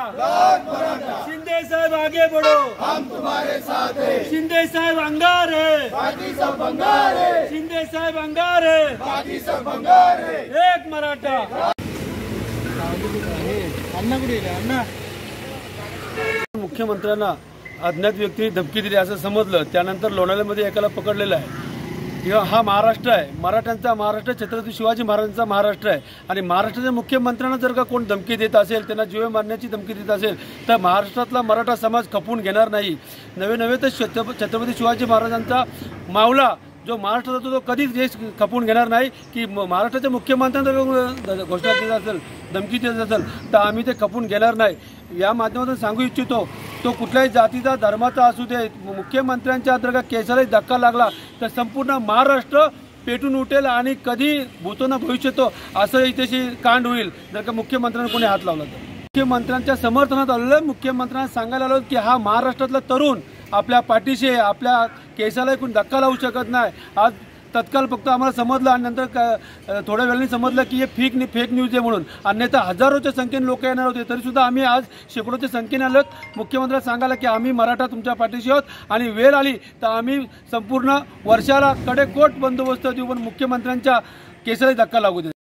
शिंदे साहब आगे बढ़ो, हम तुम्हारे साथ हैं। शिंदे साहब अंगार है, बाकी सब बंगार है, शिंदे साहब अंगार है, बाकी सब बंगार है। एक मराठा। मुख्यमंत्र्यांना अज्ञात व्यक्तीने धमकी दिली असं समजलं, त्यानंतर लोणावळ्यामध्ये एकाला पकडलेलं आहे। किंवा हा महाराष्ट्र आहे, मराठ्यांचा महाराष्ट्र, छत्रपती शिवाजी महाराजांचा महाराष्ट्र आहे। आणि महाराष्ट्राच्या मुख्यमंत्र्यांना जर का कोण धमकी देत असेल, त्यांना जीवे मारण्याची धमकी देत असेल, तर महाराष्ट्रातला मराठा समाज खपून घेणार नाही। नवे तर छत्रपती शिवाजी महाराजांचा मावला जो महाराष्ट्रात तो कधीच देश खपून घेणार नाही की महाराष्ट्राच्या मुख्यमंत्र्यांना घोषणा देत असेल, धमकी देत असेल तर आम्ही ते खपून घेणार नाही। या माध्यमातून सांगू इच्छितो, तो कुठल्याही जातीचा धर्माचा असू दे, मुख्यमंत्र्यांच्या जर का केसाला धक्का लागला तर संपूर्ण महाराष्ट्र पेटून उठेल आणि कधी भूतो ना भविष्यतो असं इथेशी कांड होईल जर का मुख्यमंत्र्यांना कोणी हात लावला तर। मुख्यमंत्र्यांच्या समर्थनात आलेलं, मुख्यमंत्र्यांना सांगायला आलो की हा महाराष्ट्रातला तरुण आपल्या पाठीशी, आपल्या केसाला कोणी धक्का लावू शकत नाही। आज तत्काळ फक्त आम्हाला समजलं आणि नंतर थोड्या वेळाने समजलं की हे फेक न्यूज आहे म्हणून, अन्यथा हजारोच्या संख्येने लोक येणार होते। तरीसुद्धा आम्ही आज शेकडोच्या संख्येने आलो। मुख्यमंत्र्यांना सांगायला की आम्ही मराठा तुमच्या पाठीशी आहोत आणि वेळ आली तर आम्ही संपूर्ण वर्षाला कडेकोट बंदोबस्त देऊ, पण मुख्यमंत्र्यांच्या केसाला धक्का लागू दे।